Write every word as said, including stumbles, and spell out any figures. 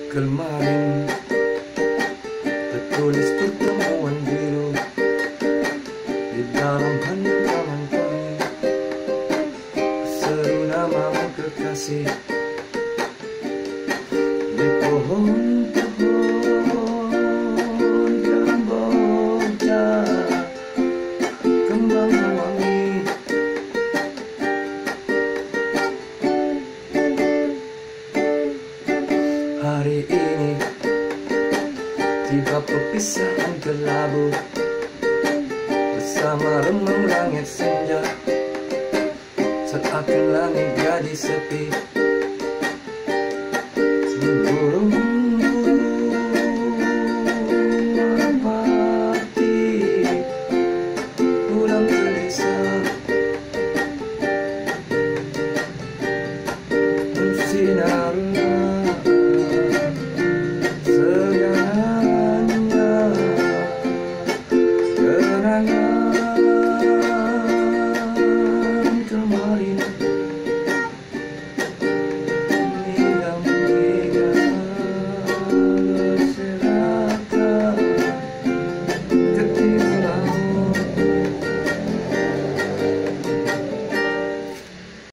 Kemarin tertulis pertemuan biru di dalam halaman kami, seru namamu kekasih di pohon-pohon kamboja, kembang wangi. Hari ini tiba perpisahan kelabu, bersama remang langit senja, seakan langit jadi sepi. Burung-burung merpati pulang ke desa, bersinarlah segalanya kenangan.